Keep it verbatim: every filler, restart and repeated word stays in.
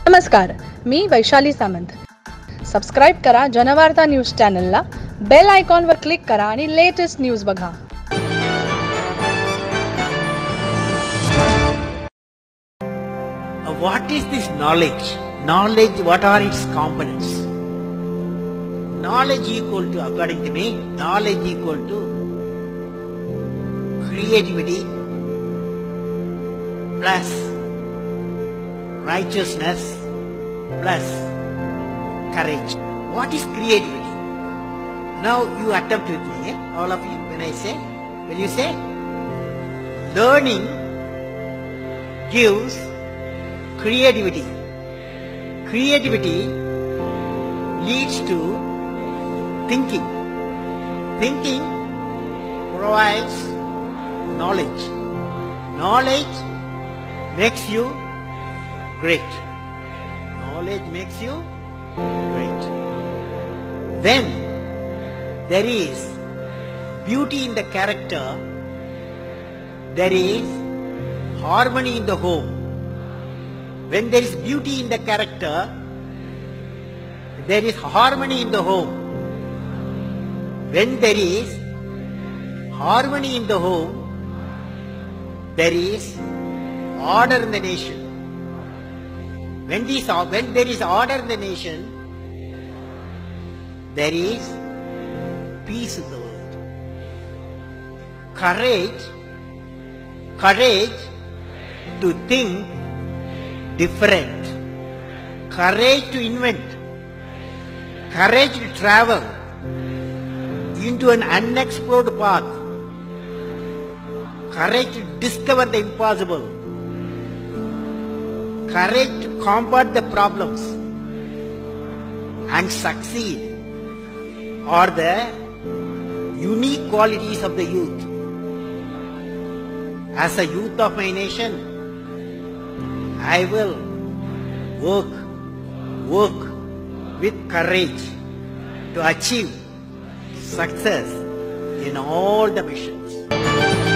नमस्कार, मी वैशाली सामंत. सबस्क्राईब करा जनवार्ता न्यूज चॅनलला, बेल आयकॉनवर क्लिक करा आणि लेटेस्ट न्यूज बघा. What is this knowledge? Knowledge, what are its components? Knowledge equal to, according to me, knowledge equal to creativity plus righteousness plus courage. What is creativity? Now you attempt with me, eh? All of you, when I say, will you say? Learning gives creativity. Creativity leads to thinking. Thinking provides knowledge. Knowledge makes you great. Knowledge makes you great. When there is beauty in the character, there is harmony in the home. When there is beauty in the character, there is harmony in the home. When there is harmony in the home, there is order in the nation. When, this, when there is order in the nation, there is peace in the world. Courage, courage to think different, courage to invent, courage to travel into an unexplored path, courage to discover the impossible, courage to combat the problems and succeed are the unique qualities of the youth. As a youth of my nation, I will work, work with courage to achieve success in all the missions.